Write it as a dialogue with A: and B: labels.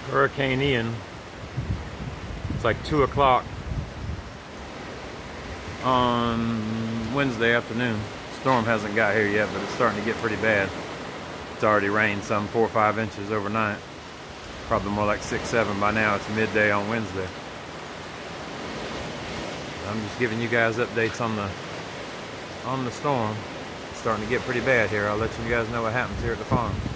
A: Hurricane Ian. It's like 2 o'clock on Wednesday afternoon. Storm hasn't got here yet, but it's starting to get pretty bad. It's already rained some 4 or 5 inches overnight. Probably more like 6, 7 by now. It's midday on Wednesday. I'm just giving you guys updates on the storm. It's starting to get pretty bad here. I'll let you guys know what happens here at the farm.